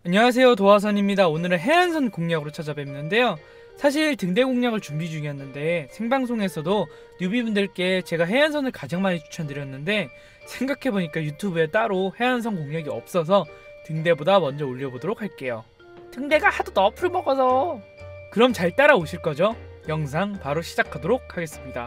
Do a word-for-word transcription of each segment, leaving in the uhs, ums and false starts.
안녕하세요, 도화선입니다. 오늘은 해안선 공략으로 찾아뵙는데요. 사실 등대 공략을 준비 중이었는데 생방송에서도 뉴비분들께 제가 해안선을 가장 많이 추천드렸는데 생각해보니까 유튜브에 따로 해안선 공략이 없어서 등대보다 먼저 올려보도록 할게요. 등대가 하도 너프를 먹어서. 그럼 잘 따라오실 거죠? 영상 바로 시작하도록 하겠습니다.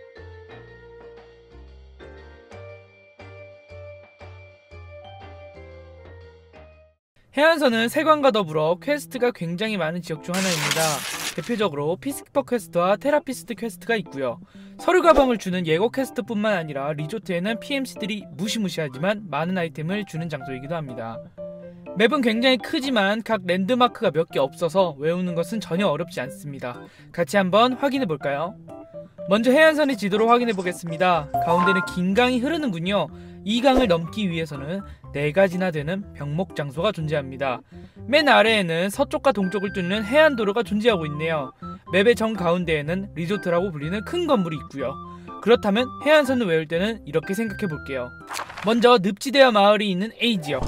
해안선은 세관과 더불어 퀘스트가 굉장히 많은 지역 중 하나입니다. 대표적으로 피스키퍼 퀘스트와 테라피스트 퀘스트가 있고요. 서류 가방을 주는 예고 퀘스트뿐만 아니라 리조트에는 피엠씨들이 무시무시하지만 많은 아이템을 주는 장소이기도 합니다. 맵은 굉장히 크지만 각 랜드마크가 몇 개 없어서 외우는 것은 전혀 어렵지 않습니다. 같이 한번 확인해볼까요? 먼저 해안선의 지도로 확인해보겠습니다. 가운데는 긴 강이 흐르는군요. 이 강을 넘기 위해서는 네 가지나 되는 병목 장소가 존재합니다. 맨 아래에는 서쪽과 동쪽을 뚫는 해안도로가 존재하고 있네요. 맵의 정가운데에는 리조트라고 불리는 큰 건물이 있고요. 그렇다면 해안선을 외울 때는 이렇게 생각해볼게요. 먼저 늪지대와 마을이 있는 A지역,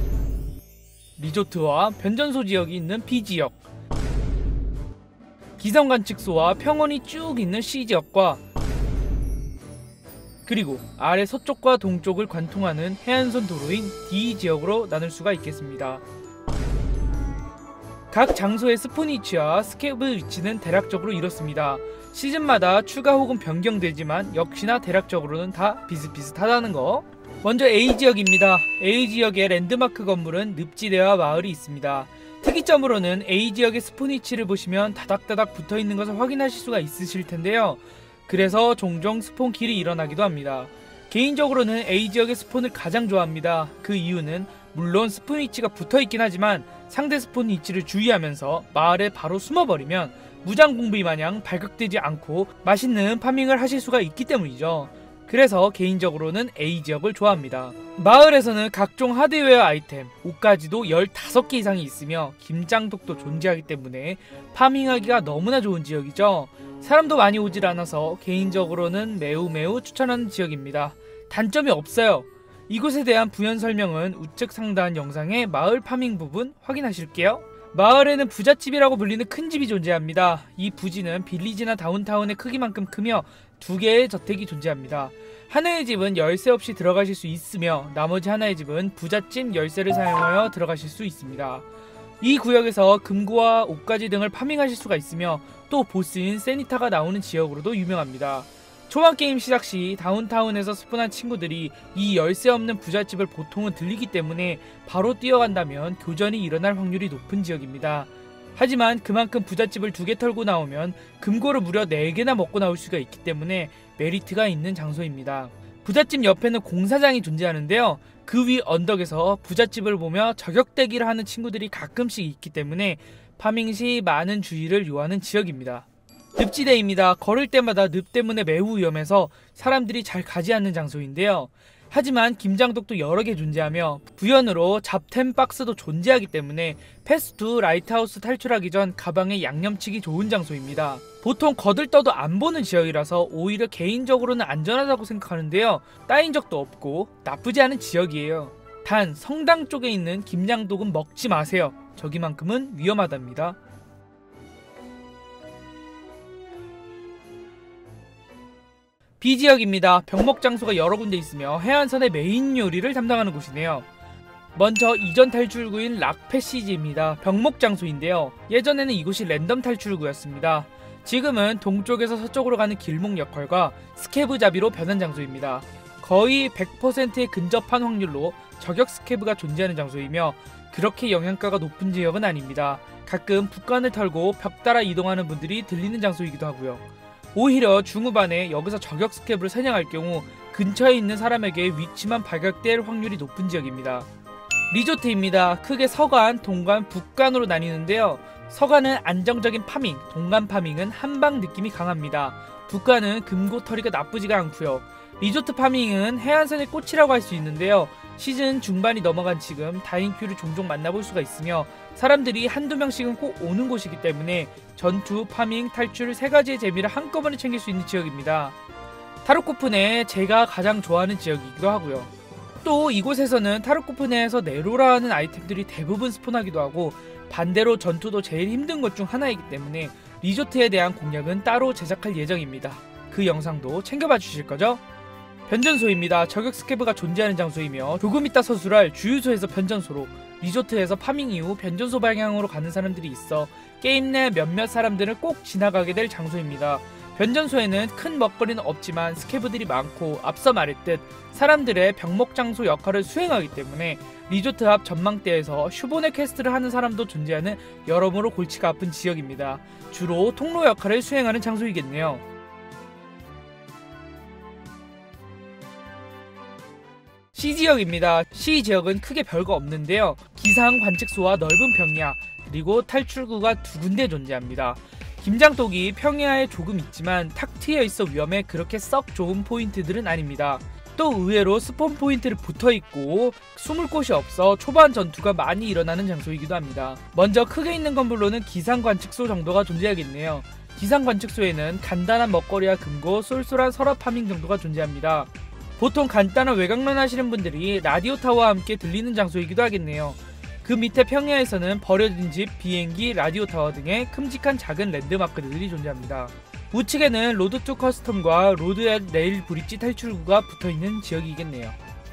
리조트와 변전소 지역이 있는 B지역, 기성관측소와 평원이 쭉 있는 C지역과 그리고 아래 서쪽과 동쪽을 관통하는 해안선 도로인 D지역으로 나눌 수가 있겠습니다. 각 장소의 스폰 위치와 스케브 위치는 대략적으로 이렇습니다. 시즌마다 추가 혹은 변경되지만 역시나 대략적으로는 다 비슷비슷하다는 거. 먼저 A지역입니다. A지역의 랜드마크 건물은 늪지대와 마을이 있습니다. 특이점으로는 A지역의 스폰 위치를 보시면 다닥다닥 붙어있는 것을 확인하실 수가 있으실 텐데요. 그래서 종종 스폰킬이 일어나기도 합니다. 개인적으로는 A지역의 스폰을 가장 좋아합니다. 그 이유는 물론 스폰 위치가 붙어있긴 하지만 상대 스폰 위치를 주의하면서 마을에 바로 숨어버리면 무장공비 마냥 발각되지 않고 맛있는 파밍을 하실 수가 있기 때문이죠. 그래서 개인적으로는 A지역을 좋아합니다. 마을에서는 각종 하드웨어 아이템, 옷까지도 열다섯 개 이상이 있으며 김장독도 존재하기 때문에 파밍하기가 너무나 좋은 지역이죠. 사람도 많이 오질 않아서 개인적으로는 매우 매우 추천하는 지역입니다. 단점이 없어요. 이곳에 대한 부연 설명은 우측 상단 영상의 마을 파밍 부분 확인하실게요. 마을에는 부잣집이라고 불리는 큰 집이 존재합니다. 이 부지는 빌리지나 다운타운의 크기만큼 크며 두 개의 저택이 존재합니다. 하나의 집은 열쇠 없이 들어가실 수 있으며 나머지 하나의 집은 부잣집 열쇠를 사용하여 들어가실 수 있습니다. 이 구역에서 금고와 옷가지 등을 파밍하실 수가 있으며 또 보스인 세니타가 나오는 지역으로도 유명합니다. 초반 게임 시작 시 다운타운에서 스폰한 친구들이 이 열쇠 없는 부잣집을 보통은 들리기 때문에 바로 뛰어간다면 교전이 일어날 확률이 높은 지역입니다. 하지만 그만큼 부잣집을 두 개 털고 나오면 금고를 무려 네 개나 먹고 나올 수가 있기 때문에 메리트가 있는 장소입니다. 부잣집 옆에는 공사장이 존재하는데요. 그 위 언덕에서 부잣집을 보며 저격대기를 하는 친구들이 가끔씩 있기 때문에 파밍 시 많은 주의를 요하는 지역입니다. 늪지대입니다. 걸을 때마다 늪 때문에 매우 위험해서 사람들이 잘 가지 않는 장소인데요. 하지만 김장독도 여러 개 존재하며 부연으로 잡템 박스도 존재하기 때문에 패스트 라이트하우스 탈출하기 전 가방에 양념치기 좋은 장소입니다. 보통 거들떠도 안 보는 지역이라서 오히려 개인적으로는 안전하다고 생각하는데요. 따인 적도 없고 나쁘지 않은 지역이에요. 단 성당 쪽에 있는 김장독은 먹지 마세요. 저기만큼은 위험하답니다. B지역입니다. 병목 장소가 여러 군데 있으며 해안선의 메인 요리를 담당하는 곳이네요. 먼저 이전 탈출구인 락패시지입니다. 병목 장소인데요. 예전에는 이곳이 랜덤 탈출구였습니다. 지금은 동쪽에서 서쪽으로 가는 길목 역할과 스케브 잡이로 변한 장소입니다. 거의 백 퍼센트에 근접한 확률로 저격 스케브가 존재하는 장소이며 그렇게 영향가가 높은 지역은 아닙니다. 가끔 북간을 털고 벽 따라 이동하는 분들이 들리는 장소이기도 하고요. 오히려 중후반에 여기서 저격 스캡을 사냥할 경우 근처에 있는 사람에게 위치만 발각될 확률이 높은 지역입니다. 리조트입니다. 크게 서간, 동간, 북간으로 나뉘는데요. 서간은 안정적인 파밍, 동간 파밍은 한방 느낌이 강합니다. 북간은 금고털이가 나쁘지가 않고요. 리조트 파밍은 해안선의 꽃이라고 할 수 있는데요. 시즌 중반이 넘어간 지금 다인큐를 종종 만나볼 수가 있으며 사람들이 한두 명씩은 꼭 오는 곳이기 때문에 전투, 파밍, 탈출 세 가지의 재미를 한꺼번에 챙길 수 있는 지역입니다. 타로코프는 제가 가장 좋아하는 지역이기도 하고요. 또 이곳에서는 타르코프 내에서 네로라는 아이템들이 대부분 스폰하기도 하고, 반대로 전투도 제일 힘든 것 중 하나이기 때문에 리조트에 대한 공략은 따로 제작할 예정입니다. 그 영상도 챙겨봐 주실 거죠? 변전소입니다. 저격 스케브가 존재하는 장소이며 조금 이따 서술할 주유소에서 변전소로, 리조트에서 파밍 이후 변전소 방향으로 가는 사람들이 있어 게임 내 몇몇 사람들은 꼭 지나가게 될 장소입니다. 변전소에는 큰 먹거리는 없지만 스케브들이 많고, 앞서 말했듯 사람들의 병목 장소 역할을 수행하기 때문에 리조트 앞 전망대에서 슈보네 퀘스트를 하는 사람도 존재하는 여러모로 골치가 아픈 지역입니다. 주로 통로 역할을 수행하는 장소이겠네요. C지역입니다. C지역은 크게 별거 없는데요. 기상 관측소와 넓은 평야, 그리고 탈출구가 두 군데 존재합니다. 김장독이 평야에 조금 있지만 탁 트여 있어 위험해 그렇게 썩 좋은 포인트들은 아닙니다. 또 의외로 스폰 포인트를 붙어있고 숨을 곳이 없어 초반 전투가 많이 일어나는 장소이기도 합니다. 먼저 크게 있는 건물로는 기상관측소 정도가 존재하겠네요. 기상관측소에는 간단한 먹거리와 금고, 쏠쏠한 서랍 파밍 정도가 존재합니다. 보통 간단한 외곽런 하시는 분들이 라디오 타워와 함께 들리는 장소이기도 하겠네요. 그 밑에 평야에서는 버려진 집, 비행기, 라디오 타워 등의 큼직한 작은 랜드마크들이 존재합니다. 우측에는 로드 투 커스텀과 로드 앳 레일 브릿지 탈출구가 붙어있는 지역이겠네요.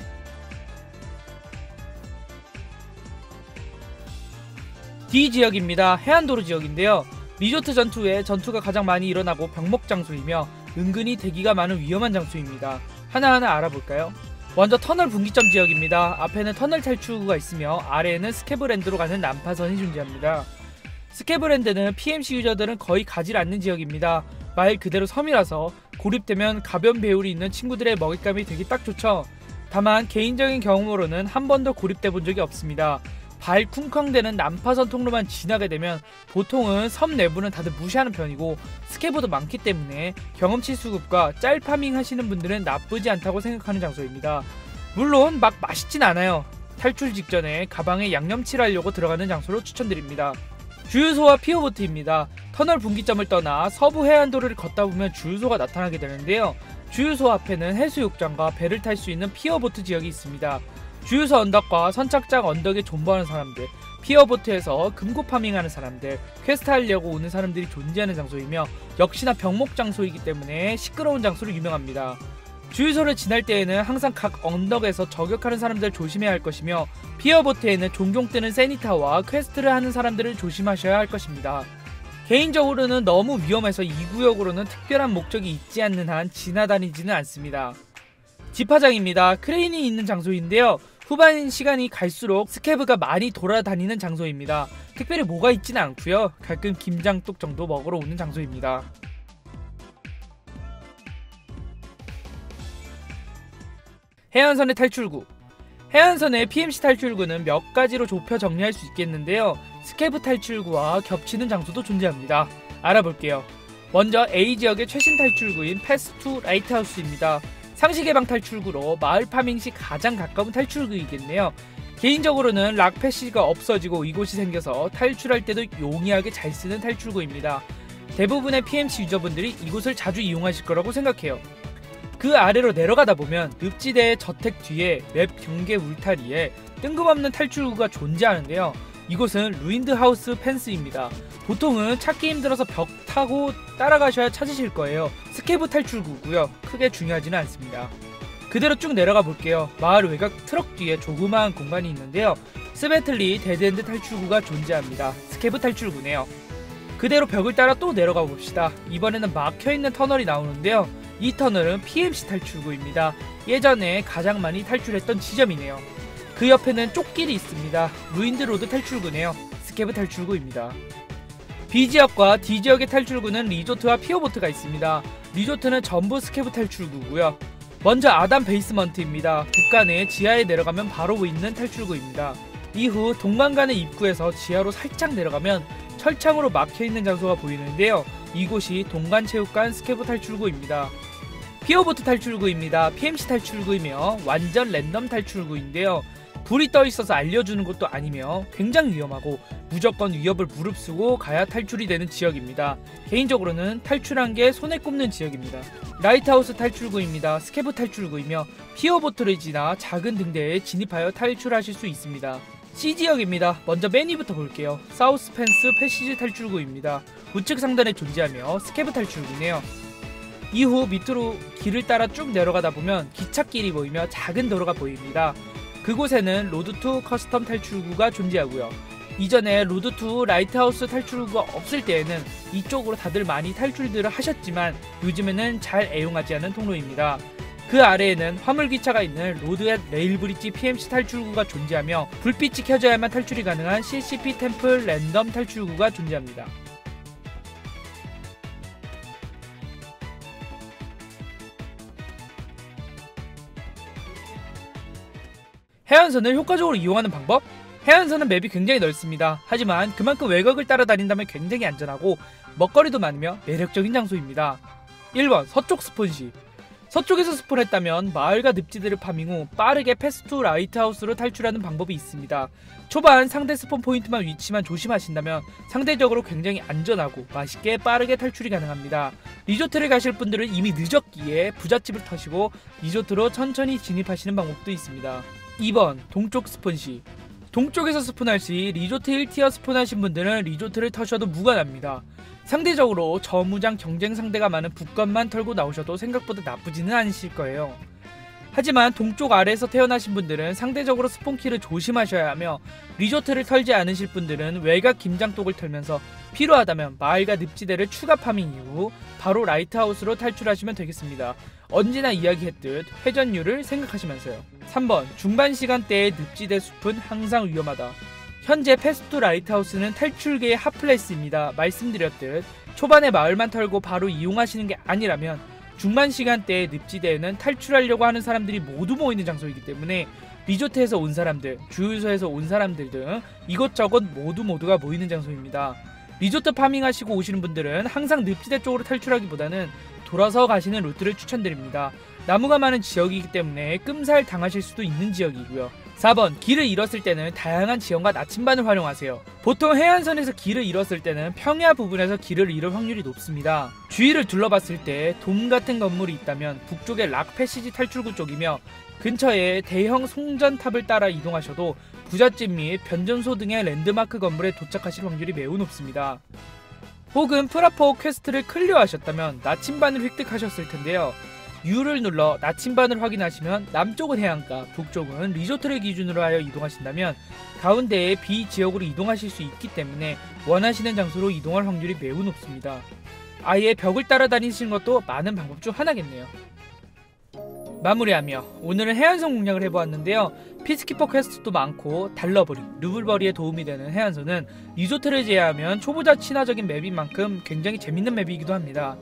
D지역입니다. 해안도로 지역인데요. 리조트 전투 후에 전투가 가장 많이 일어나고 병목 장소이며 은근히 대기가 많은 위험한 장소입니다. 하나하나 알아볼까요? 먼저 터널 분기점 지역입니다. 앞에는 터널 탈출구가 있으며 아래에는 스케브랜드로 가는 난파선이 존재합니다. 스케브랜드는 피엠씨 유저들은 거의 가질 않는 지역입니다. 말 그대로 섬이라서 고립되면 가변 배율이 있는 친구들의 먹잇감이 되기 딱 좋죠. 다만 개인적인 경험으로는 한 번도 고립돼 본 적이 없습니다. 발 쿵쾅대는 난파선 통로만 지나게 되면 보통은 섬 내부는 다들 무시하는 편이고, 스케브도 많기 때문에 경험치 수급과 짤 파밍 하시는 분들은 나쁘지 않다고 생각하는 장소입니다. 물론 막 맛있진 않아요. 탈출 직전에 가방에 양념칠 하려고 들어가는 장소로 추천드립니다. 주유소와 피어보트입니다. 터널 분기점을 떠나 서부 해안도로를 걷다 보면 주유소가 나타나게 되는데요. 주유소 앞에는 해수욕장과 배를 탈 수 있는 피어보트 지역이 있습니다. 주유소 언덕과 선착장 언덕에 존버하는 사람들, 피어보트에서 금고 파밍하는 사람들, 퀘스트 하려고 오는 사람들이 존재하는 장소이며 역시나 병목 장소이기 때문에 시끄러운 장소로 유명합니다. 주유소를 지날 때에는 항상 각 언덕에서 저격하는 사람들을 조심해야 할 것이며, 피어보트에는 종종 뜨는 세니타와 퀘스트를 하는 사람들을 조심하셔야 할 것입니다. 개인적으로는 너무 위험해서 이 구역으로는 특별한 목적이 있지 않는 한 지나다니지는 않습니다. 집화장입니다. 크레인이 있는 장소인데요. 후반 시간이 갈수록 스케브가 많이 돌아다니는 장소입니다. 특별히 뭐가 있지는 않고요. 가끔 김장뚝 정도 먹으러 오는 장소입니다. 해안선의 탈출구. 해안선의 피엠씨 탈출구는 몇 가지로 좁혀 정리할 수 있겠는데요. 스케브 탈출구와 겹치는 장소도 존재합니다. 알아볼게요. 먼저 A지역의 최신 탈출구인 패스 투 라이트하우스입니다. 상시 개방 탈출구로 마을 파밍 시 가장 가까운 탈출구이겠네요. 개인적으로는 락 패시가 없어지고 이곳이 생겨서 탈출할 때도 용이하게 잘 쓰는 탈출구입니다. 대부분의 피엠씨 유저분들이 이곳을 자주 이용하실 거라고 생각해요. 그 아래로 내려가다 보면 늪지대의 저택 뒤에 맵 경계 울타리에 뜬금없는 탈출구가 존재하는데요. 이곳은 루인드 하우스 펜스입니다. 보통은 찾기 힘들어서 벽 타고 따라가셔야 찾으실 거예요. 스케브 탈출구고요. 크게 중요하지는 않습니다. 그대로 쭉 내려가 볼게요. 마을 외곽 트럭 뒤에 조그마한 공간이 있는데요. 스베틀리 데드엔드 탈출구가 존재합니다. 스케브 탈출구네요. 그대로 벽을 따라 또 내려가 봅시다. 이번에는 막혀있는 터널이 나오는데요. 이 터널은 피엠씨 탈출구입니다. 예전에 가장 많이 탈출했던 지점이네요. 그 옆에는 쪽길이 있습니다. 루인드 로드 탈출구네요. 스케브 탈출구입니다. B지역과 D지역의 탈출구는 리조트와 피어보트가 있습니다. 리조트는 전부 스케브 탈출구고요. 먼저 아담 베이스먼트입니다. 북간에 지하에 내려가면 바로 보이는 탈출구입니다. 이후 동간간의 입구에서 지하로 살짝 내려가면 철창으로 막혀있는 장소가 보이는데요. 이곳이 동간체육관 스케브 탈출구입니다. 피어보트 탈출구입니다. 피엠씨 탈출구이며 완전 랜덤 탈출구인데요. 불이 떠 있어서 알려주는 것도 아니며 굉장히 위험하고 무조건 위협을 무릅쓰고 가야 탈출이 되는 지역입니다. 개인적으로는 탈출한 게 손에 꼽는 지역입니다. 라이트하우스 탈출구입니다. 스케브 탈출구이며 피어보트를 지나 작은 등대에 진입하여 탈출하실 수 있습니다. C지역입니다. 먼저 맨 위부터 볼게요. 사우스 펜스 패시지 탈출구입니다. 우측 상단에 존재하며 스케브 탈출구네요. 이후 밑으로 길을 따라 쭉 내려가다 보면 기찻길이 보이며 작은 도로가 보입니다. 그곳에는 로드 투 커스텀 탈출구가 존재하고요. 이전에 로드 투 라이트하우스 탈출구가 없을 때에는 이쪽으로 다들 많이 탈출들을 하셨지만 요즘에는 잘 애용하지 않는 통로입니다. 그 아래에는 화물기차가 있는 로드 앳 레일브릿지 피엠씨 탈출구가 존재하며 불빛이 켜져야만 탈출이 가능한 씨씨피 템플 랜덤 탈출구가 존재합니다. 해안선을 효과적으로 이용하는 방법? 해안선은 맵이 굉장히 넓습니다. 하지만 그만큼 외곽을 따라다닌다면 굉장히 안전하고 먹거리도 많으며 매력적인 장소입니다. 일 번 서쪽 스폰시. 서쪽에서 스폰했다면 마을과 늪지대를 파밍 후 빠르게 패스투 라이트하우스로 탈출하는 방법이 있습니다. 초반 상대 스폰 포인트만 위치만 조심하신다면 상대적으로 굉장히 안전하고 맛있게 빠르게 탈출이 가능합니다. 리조트를 가실 분들은 이미 늦었기에 부잣집을 터시고 리조트로 천천히 진입하시는 방법도 있습니다. 이 번 동쪽 스폰시. 동쪽에서 스폰할 시 리조트 일 티어 스폰하신 분들은 리조트를 터셔도 무관합니다. 상대적으로 저무장 경쟁 상대가 많은 북권만 털고 나오셔도 생각보다 나쁘지는 않으실 거예요. 하지만 동쪽 아래에서 태어나신 분들은 상대적으로 스폰키를 조심하셔야 하며 리조트를 털지 않으실 분들은 외곽 김장독을 털면서 필요하다면 마을과 늪지대를 추가 파밍 이후 바로 라이트하우스로 탈출하시면 되겠습니다. 언제나 이야기했듯 회전율을 생각하시면서요. 삼 번 중반 시간대의 늪지대 숲은 항상 위험하다. 현재 패스트 라이트하우스는 탈출계의 핫플레이스입니다. 말씀드렸듯 초반에 마을만 털고 바로 이용하시는 게 아니라면 중반 시간대의 늪지대에는 탈출하려고 하는 사람들이 모두 모이는 장소이기 때문에 리조트에서 온 사람들, 주유소에서 온 사람들 등 이것저것 모두 모두가 모이는 장소입니다. 리조트 파밍하시고 오시는 분들은 항상 늪지대 쪽으로 탈출하기보다는 돌아서 가시는 루트를 추천드립니다. 나무가 많은 지역이기 때문에 끔살 당하실 수도 있는 지역이고요. 사 번 길을 잃었을 때는 다양한 지형과 나침반을 활용하세요. 보통 해안선에서 길을 잃었을 때는 평야 부분에서 길을 잃을 확률이 높습니다. 주위를 둘러봤을 때 돔 같은 건물이 있다면 북쪽의 락 패시지 탈출구 쪽이며 근처에 대형 송전탑을 따라 이동하셔도 부잣집 및 변전소 등의 랜드마크 건물에 도착하실 확률이 매우 높습니다. 혹은 프라포 퀘스트를 클리어하셨다면 나침반을 획득하셨을 텐데요. U를 눌러 나침반을 확인하시면 남쪽은 해안가, 북쪽은 리조트를 기준으로 하여 이동하신다면 가운데에 B 지역으로 이동하실 수 있기 때문에 원하시는 장소로 이동할 확률이 매우 높습니다. 아예 벽을 따라다니시는 것도 많은 방법 중 하나겠네요. 마무리하며 오늘은 해안선 공략을 해보았는데요. 피스키퍼 퀘스트도 많고 달러버리, 루블버리에 도움이 되는 해안선은 리조트를 제외하면 초보자 친화적인 맵인 만큼 굉장히 재밌는 맵이기도 합니다.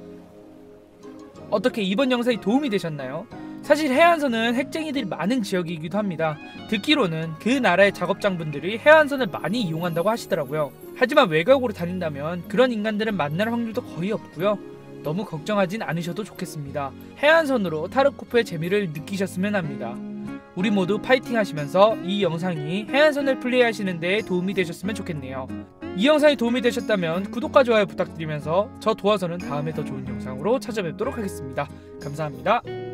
어떻게 이번 영상이 도움이 되셨나요? 사실 해안선은 핵쟁이들이 많은 지역이기도 합니다. 듣기로는 그 나라의 작업장분들이 해안선을 많이 이용한다고 하시더라고요. 하지만 외곽으로 다닌다면 그런 인간들은 만날 확률도 거의 없고요. 너무 걱정하진 않으셔도 좋겠습니다. 해안선으로 타르코프의 재미를 느끼셨으면 합니다. 우리 모두 파이팅 하시면서 이 영상이 해안선을 플레이하시는 데 도움이 되셨으면 좋겠네요. 이 영상이 도움이 되셨다면 구독과 좋아요 부탁드리면서 저 도와서는 다음에 더 좋은 영상으로 찾아뵙도록 하겠습니다. 감사합니다.